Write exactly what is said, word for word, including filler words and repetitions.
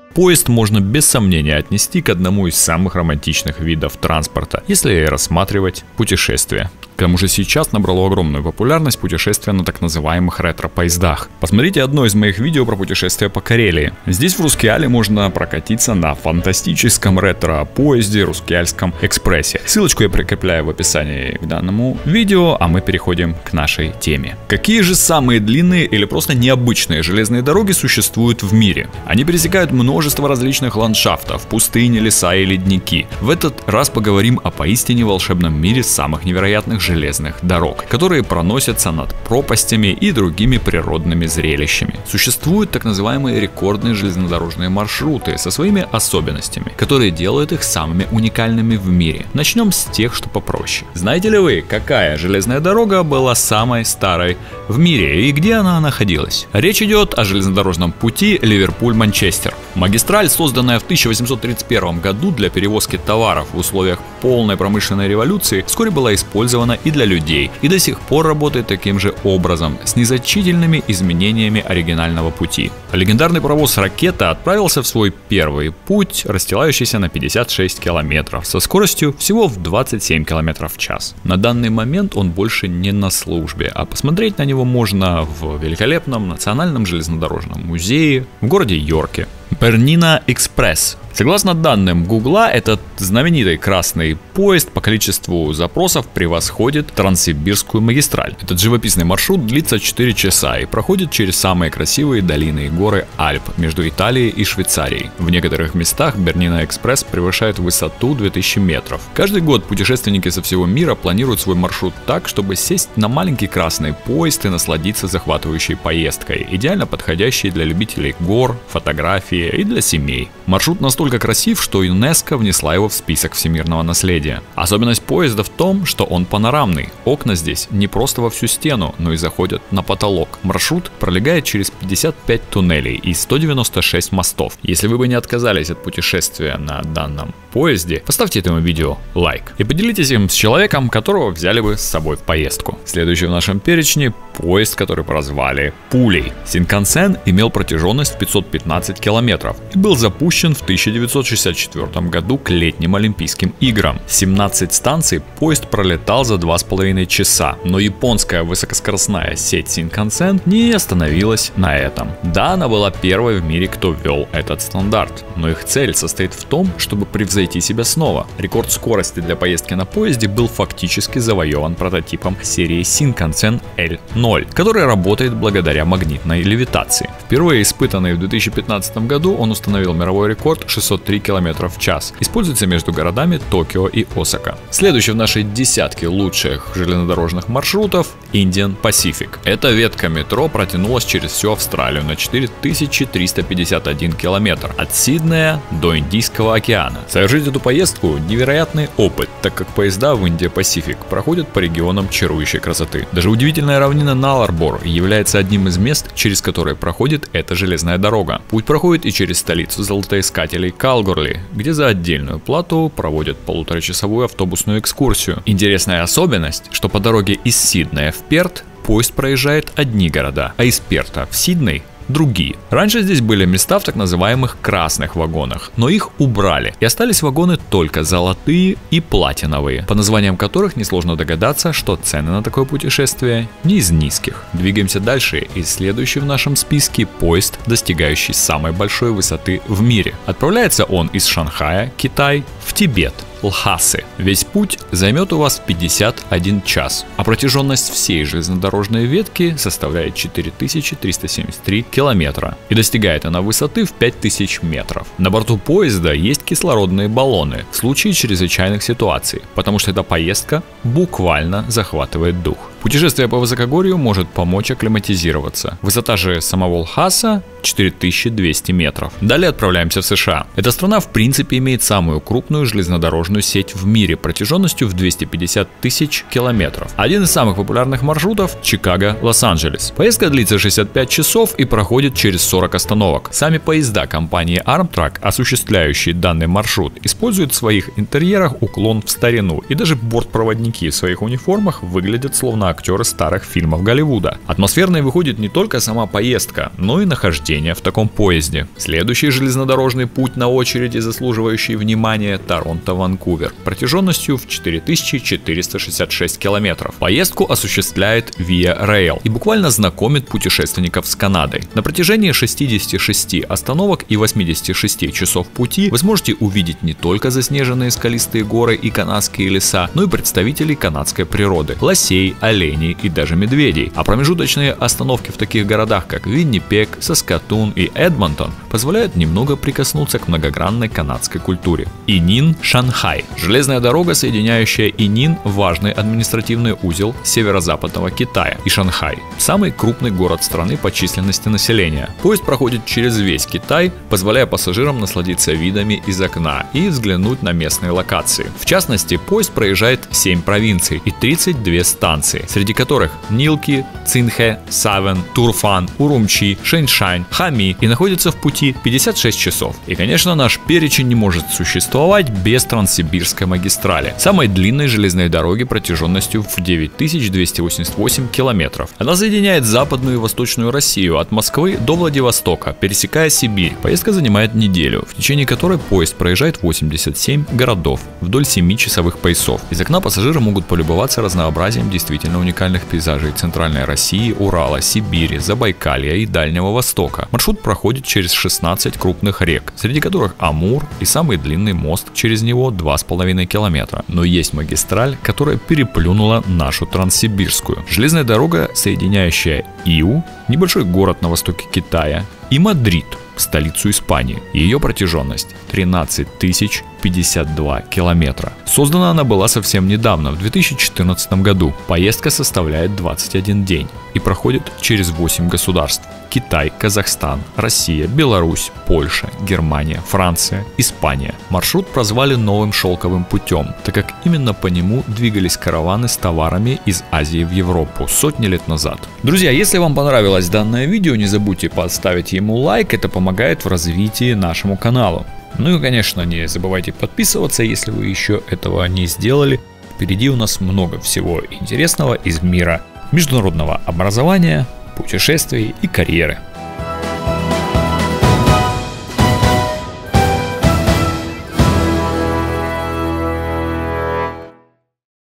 Поезд можно без сомнения отнести к одному из самых романтичных видов транспорта, если рассматривать путешествия. К тому же сейчас набрало огромную популярность путешествия на так называемых ретро-поездах. Посмотрите одно из моих видео про путешествия по Карелии. Здесь в Рускеале можно прокатиться на фантастическом ретро-поезде Рускеальском экспрессе. Ссылочку я прикрепляю в описании к данному видео, а мы переходим к нашей теме. Какие же самые длинные или просто необычные железные дороги существуют в мире? Они пересекают множество различных ландшафтов, пустыни, леса и ледники. В этот раз поговорим о поистине волшебном мире самых невероятных железных дорог, которые проносятся над пропастями и другими природными зрелищами. Существуют так называемые рекордные железнодорожные маршруты со своими особенностями, которые делают их самыми уникальными в мире. Начнем с тех, что попроще. Знаете ли вы, какая железная дорога была самой старой в мире и где она находилась? Речь идет о железнодорожном пути Ливерпуль-Манчестер. Магистраль, созданная в тысяча восемьсот тридцать первом году для перевозки товаров в условиях полной промышленной революции, вскоре была использована и для людей, и до сих пор работает таким же образом, с незначительными изменениями оригинального пути. Легендарный паровоз «Ракета» отправился в свой первый путь, расстилающийся на пятьдесят шесть километров, со скоростью всего в двадцать семь километров в час. На данный момент он больше не на службе, а посмотреть на него можно в великолепном национальном железнодорожном музее в городе Йорке. Бернина Экспресс. Согласно данным Гугла, этот знаменитый красный поезд по количеству запросов превосходит Транссибирскую магистраль. Этот живописный маршрут длится четыре часа и проходит через самые красивые долины и горы Альп между Италией и Швейцарией. В некоторых местах Бернина Экспресс превышает высоту две тысячи метров. Каждый год путешественники со всего мира планируют свой маршрут так, чтобы сесть на маленький красный поезд и насладиться захватывающей поездкой, идеально подходящей для любителей гор, фотографий и для семей. Маршрут настолько красив, что ЮНЕСКО внесла его в список всемирного наследия. Особенность поезда в том, что он панорамный. Окна здесь не просто во всю стену, но и заходят на потолок. Маршрут пролегает через пятьдесят пять туннелей и сто девяносто шесть мостов. Если вы бы не отказались от путешествия на данном поезде, поставьте этому видео лайк и поделитесь им с человеком, которого взяли бы с собой в поездку. Следующий в нашем перечне поезд, который прозвали Пулей. Синкансен имел протяженность в пятьсот пятнадцать километров и был запущен в тысяча девятьсот шестьдесят четвёртом году к летним Олимпийским играм. семнадцать станций поезд пролетал за два с половиной часа, но японская высокоскоростная сеть Синкансен не остановилась на этом. Да, она была первой в мире, кто ввел этот стандарт, но их цель состоит в том, чтобы превзойти себя снова. Рекорд скорости для поездки на поезде был фактически завоеван прототипом серии Синкансен эл ноль, который работает благодаря магнитной левитации. Впервые испытанный в две тысячи пятнадцатом году, он установил мировой рекорд шестьсот три километра в час. Используется между городами Токио и Осака. Следующий в нашей десятке лучших железнодорожных маршрутов – Indian Pacific. Эта ветка метро протянулась через всю Австралию на четыре тысячи триста пятьдесят один километр, от Сиднея до Индийского океана. Совершить эту поездку – невероятный опыт, так как поезда в Indian Pacific проходят по регионам чарующей красоты. Даже удивительная равнина Наларбор является одним из мест, через которые проходит эта железная дорога. Путь проходит и через столицу золотоискателей Калгорли, где за отдельную плату проводят полуторачасовую автобусную экскурсию. Интересная особенность, что по дороге из Сиднея в Перт поезд проезжает одни города, а из Перта в Сидней другие. Раньше здесь были места в так называемых красных вагонах, но их убрали, и остались вагоны только золотые и платиновые, по названиям которых несложно догадаться, что цены на такое путешествие не из низких. Двигаемся дальше, и следующий в нашем списке поезд, достигающий самой большой высоты в мире. Отправляется он из Шанхая, Китай, в Тибет, Лхасы. Весь путь займет у вас пятьдесят один час, а протяженность всей железнодорожной ветки составляет четыре тысячи триста семьдесят три километра, и достигает она высоты в пять тысяч метров. На борту поезда есть кислородные баллоны в случае чрезвычайных ситуаций, потому что эта поездка буквально захватывает дух. Путешествие по высокогорью может помочь акклиматизироваться. Высота же самого Лхаса четыре тысячи двести метров. Далее отправляемся в США. Эта страна в принципе имеет самую крупную железнодорожную сеть в мире протяженностью в двести пятьдесят тысяч километров. Один из самых популярных маршрутов – Чикаго-Лос-Анджелес. Поездка длится шестьдесят пять часов и проходит через сорок остановок. Сами поезда компании Amtrak, осуществляющие данный маршрут, используют в своих интерьерах уклон в старину, и даже бортпроводники в своих униформах выглядят словно словно актеры старых фильмов Голливуда. Атмосферной выходит не только сама поездка, но и нахождение в таком поезде. Следующий железнодорожный путь на очереди, заслуживающий внимания, Торонто-Ванкувер, протяженностью в четыре тысячи четыреста шестьдесят шесть километров. Поездку осуществляет Via Rail и буквально знакомит путешественников с Канадой. На протяжении шестидесяти шести остановок и восьмидесяти шести часов пути вы сможете увидеть не только заснеженные скалистые горы и канадские леса, но и представителей канадской природы, лосей, оленей и даже медведей. А промежуточные остановки в таких городах, как Виннипег, Саскатун и Эдмонтон, позволяют немного прикоснуться к многогранной канадской культуре. Инин-Шанхай. Железная дорога, соединяющая Инин, важный административный узел северо-западного Китая, и Шанхай, самый крупный город страны по численности населения. Поезд проходит через весь Китай, позволяя пассажирам насладиться видами из окна и взглянуть на местные локации. В частности, поезд проезжает семь провинций и тридцать две станции, среди которых Нилки, Цинхэ, Савен, Турфан, Урумчи, Шэньшань, Хами, и находится в пути пятьдесят шесть часов. И, конечно, наш перечень не может существовать без Транссибирской магистрали, самой длинной железной дороги протяженностью в девять тысяч двести восемьдесят восемь километров. Она соединяет западную и восточную Россию от Москвы до Владивостока, пересекая Сибирь. Поездка занимает неделю, в течение которой поезд проезжает восемьдесят семь городов вдоль семи часовых поясов. Из окна пассажиры могут полюбоваться разнообразием действительно уникальных пейзажей Центральной России, Урала, Сибири, Забайкалья и Дальнего Востока. Маршрут проходит через шестнадцать крупных рек, среди которых Амур и самый длинный мост через него два с половиной километра. Но есть магистраль, которая переплюнула нашу Транссибирскую. Железная дорога, соединяющая Иу, небольшой город на востоке Китая, и Мадрид, столицу Испании. Ее протяженность тринадцать тысяч пятьдесят два километра. Создана она была совсем недавно, в две тысячи четырнадцатом году. Поездка составляет двадцать один день и проходит через восемь государств: Китай, Казахстан, Россия, Беларусь, Польша, Германия, Франция, Испания. Маршрут прозвали новым шелковым путем, так как именно по нему двигались караваны с товарами из Азии в Европу сотни лет назад. Друзья, если вам понравилось данное видео, не забудьте поставить ему лайк, это помогает в развитии нашему каналу. Ну и, конечно, не забывайте подписываться, если вы еще этого не сделали. Впереди у нас много всего интересного из мира международного образования, путешествий и карьеры.